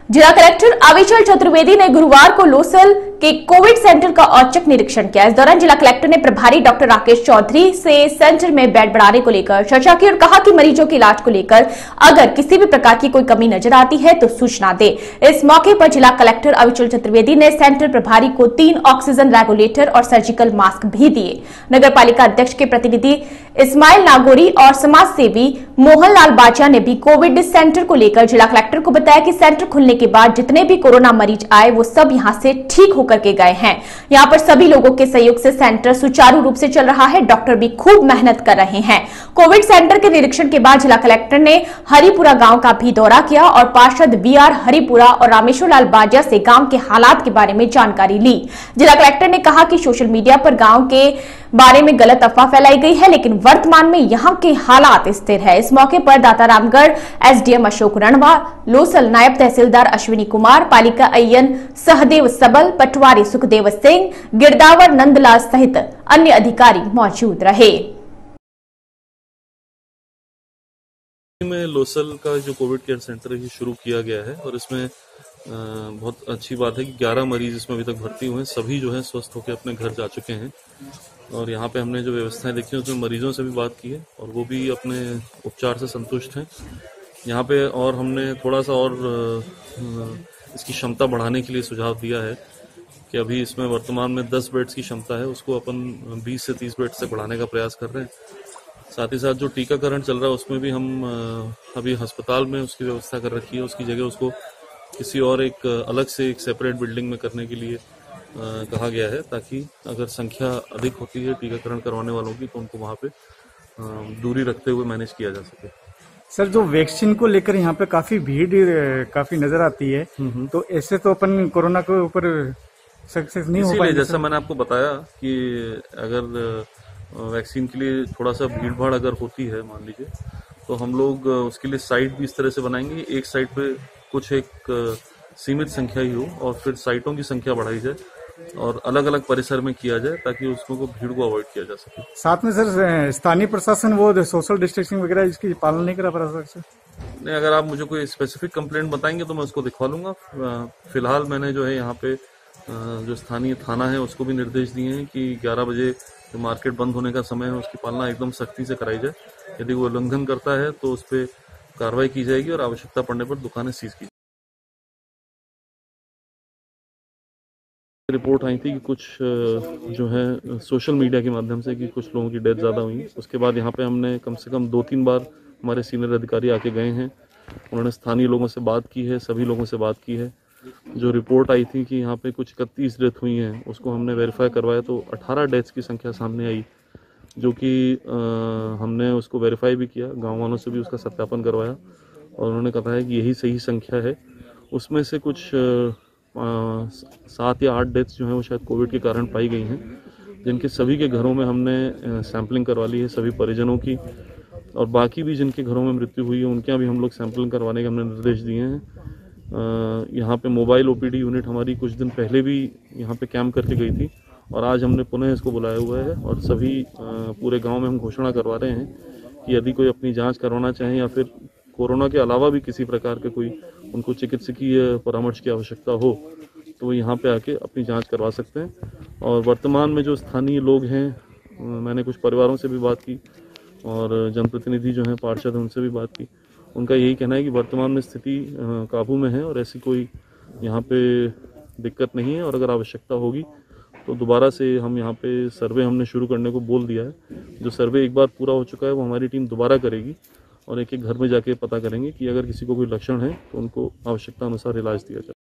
जिला कलेक्टर अविचल चतुर्वेदी ने गुरुवार को लोसल के कोविड सेंटर का औचक निरीक्षण किया। इस दौरान जिला कलेक्टर ने प्रभारी डॉक्टर राकेश चौधरी से सेंटर में बेड बढ़ाने को लेकर चर्चा की और कहा कि मरीजों के इलाज को लेकर अगर किसी भी प्रकार की कोई कमी नजर आती है तो सूचना दे। इस मौके पर जिला कलेक्टर अविचल चतुर्वेदी ने सेंटर प्रभारी को 3 ऑक्सीजन रेगुलेटर और सर्जिकल मास्क भी दिए। नगर पालिका अध्यक्ष के प्रतिनिधि इस्माइल नागोरी और समाज सेवी मोहनलाल बाजिया ने भी कोविड सेंटर को लेकर जिला कलेक्टर को बताया कि सेंटर खुलने के बाद जितने भी कोरोना मरीज आए वो सब यहां से ठीक होकर के गए हैं। यहां पर सभी लोगों के सहयोग से सेंटर सुचारू रूप से चल रहा है। डॉक्टर भी खूब मेहनत कर रहे हैं। कोविड सेंटर के निरीक्षण के बाद जिला कलेक्टर ने हरिपुरा गांव का भी दौरा किया और पार्षद वीआर हरिपुरा और रामेश्वर लाल बाजिया से गांव के हालात के बारे में जानकारी ली। जिला कलेक्टर ने कहा कि सोशल मीडिया पर गांव के बारे में गलत अफवाह फैलाई गई है, लेकिन वर्तमान में यहां के हालात स्थिर है। इस मौके पर दातारामगढ़ एसडीएम अशोक रणवा, लोसल नायब तहसीलदार अश्विनी कुमार, पालिका अय्यन सहदेव सबल, पटवारी सुखदेव सिंह, गिरदावर नंदलाल सहित अन्य अधिकारी मौजूद रहे। में लोसल का जो कोविड केयर सेंटर है शुरू किया गया है और इसमें बहुत अच्छी बात है कि 11 मरीज इसमें अभी तक भर्ती हुए हैं। सभी जो है स्वस्थ होकर अपने घर जा चुके हैं और यहाँ पे हमने जो व्यवस्थाएं देखी उसमें मरीजों से भी बात की है और वो भी अपने उपचार से संतुष्ट हैं यहाँ पे। और हमने थोड़ा सा और इसकी क्षमता बढ़ाने के लिए सुझाव दिया है कि अभी इसमें वर्तमान में 10 बेड्स की क्षमता है, उसको अपन 20 से 30 बेड्स तक बढ़ाने का प्रयास कर रहे हैं। साथ ही साथ जो टीकाकरण चल रहा है उसमें भी हम अभी अस्पताल में उसकी व्यवस्था कर रखी है, उसकी जगह उसको किसी और एक अलग से एक सेपरेट बिल्डिंग में करने के लिए कहा गया है, ताकि अगर संख्या अधिक होती है टीकाकरण करवाने वालों की तो उनको वहाँ पे दूरी रखते हुए मैनेज किया जा सके। सर, जो वैक्सीन को लेकर यहाँ पे काफी भीड़ काफी नजर आती है, तो ऐसे तो अपन कोरोना के ऊपर सक्सेस नहीं हो पाएंगे। जैसा मैंने आपको बताया कि अगर वैक्सीन के लिए थोड़ा सा भीड़ भाड़ अगर होती है मान लीजिए, तो हम लोग उसके लिए साइट भी इस तरह से बनाएंगे, एक साइट पे कुछ एक सीमित संख्या ही हो और फिर साइटों की संख्या बढ़ाई जाए और अलग अलग परिसर में किया जाए ताकि उसको भीड़ को अवॉइड किया जा सके। साथ में सर स्थानीय प्रशासन वो सोशल डिस्टेंसिंग वगैरह इसकी पालन नहीं करा पा रहा सर? नहीं, अगर आप मुझे कोई स्पेसिफिक कंप्लेंट बताएंगे तो मैं उसको दिखवा लूंगा। फिलहाल मैंने जो है यहाँ पे जो स्थानीय थाना है उसको भी निर्देश दिए हैं कि 11 बजे जो मार्केट बंद होने का समय है उसकी पालना एकदम सख्ती से कराई जाए। यदि वो उल्लंघन करता है तो उस पर कार्रवाई की जाएगी और आवश्यकता पड़ने पर दुकानें सीज की जाएगी। रिपोर्ट आई थी कि कुछ जो है सोशल मीडिया के माध्यम से कि कुछ लोगों की डेथ ज़्यादा हुई। उसके बाद यहाँ पे हमने कम से कम 2-3 बार हमारे सीनियर अधिकारी आके गए हैं, उन्होंने स्थानीय लोगों से बात की है, सभी लोगों से बात की है। जो रिपोर्ट आई थी कि यहाँ पे कुछ 31 डेथ हुई हैं उसको हमने वेरीफाई करवाया तो 18 डेथ्स की संख्या सामने आई, जो कि हमने उसको वेरीफाई भी किया, गाँव वालों से भी उसका सत्यापन करवाया और उन्होंने कहा है कि यही सही संख्या है। उसमें से कुछ 7 या 8 डेथ्स जो हैं वो शायद कोविड के कारण पाई गई हैं, जिनके सभी के घरों में हमने सैंपलिंग करवा ली है सभी परिजनों की, और बाकी भी जिनके घरों में मृत्यु हुई है उनके यहाँ भी हम लोग सैंपलिंग करवाने के हमने निर्देश दिए हैं। यहाँ पे मोबाइल ओपीडी यूनिट हमारी कुछ दिन पहले भी यहाँ पे कैंप करके गई थी और आज हमने पुनः इसको बुलाया हुआ है और सभी पूरे गाँव में हम घोषणा करवा रहे हैं कि यदि कोई अपनी जाँच करवाना चाहें या फिर कोरोना के अलावा भी किसी प्रकार के कोई उनको चिकित्सकीय परामर्श की आवश्यकता हो तो वो यहाँ पे आके अपनी जांच करवा सकते हैं। और वर्तमान में जो स्थानीय लोग हैं, मैंने कुछ परिवारों से भी बात की और जनप्रतिनिधि जो हैं पार्षद उनसे भी बात की, उनका यही कहना है कि वर्तमान में स्थिति काबू में है और ऐसी कोई यहाँ पे दिक्कत नहीं है और अगर आवश्यकता होगी तो दोबारा से हम यहाँ पे सर्वे हमने शुरू करने को बोल दिया है। जो सर्वे एक बार पूरा हो चुका है वो हमारी टीम दोबारा करेगी और एक एक घर में जाके पता करेंगे कि अगर किसी को कोई लक्षण है तो उनको आवश्यकता अनुसार इलाज दिया जाए।